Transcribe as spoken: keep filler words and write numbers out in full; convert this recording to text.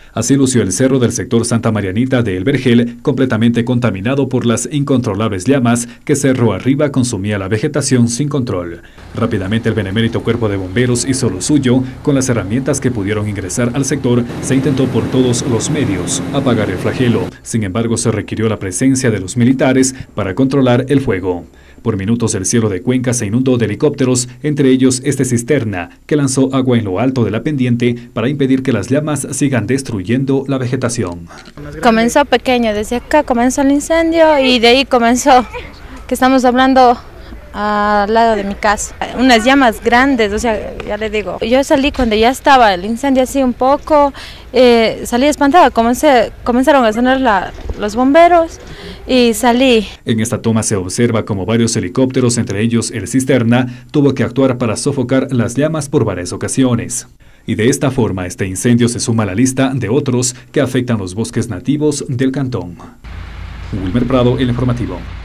Así lució el cerro del sector Santa Marianita de El Vergel, completamente contaminado por las incontrolables llamas que cerro arriba consumía la vegetación sin control. Rápidamente el benemérito cuerpo de bomberos hizo lo suyo. Con las herramientas que pudieron ingresar al sector, se intentó por todos los medios apagar el flagelo. Sin embargo, se requirió la presencia de los militares para controlar el fuego. Por minutos el cielo de Cuenca se inundó de helicópteros, entre ellos este cisterna, que lanzó agua en lo alto de la pendiente para impedir que las llamas sigan destruyendo la vegetación. Comenzó pequeño, desde acá comenzó el incendio y de ahí comenzó, que estamos hablando al lado de mi casa, unas llamas grandes, o sea, ya le digo, yo salí cuando ya estaba el incendio así un poco, eh, salí espantada, comencé, comenzaron a sonar la, los bomberos y salí. En esta toma se observa como varios helicópteros, entre ellos el cisterna, tuvo que actuar para sofocar las llamas por varias ocasiones. Y de esta forma este incendio se suma a la lista de otros que afectan los bosques nativos del cantón. Wilmer Prado, El Informativo.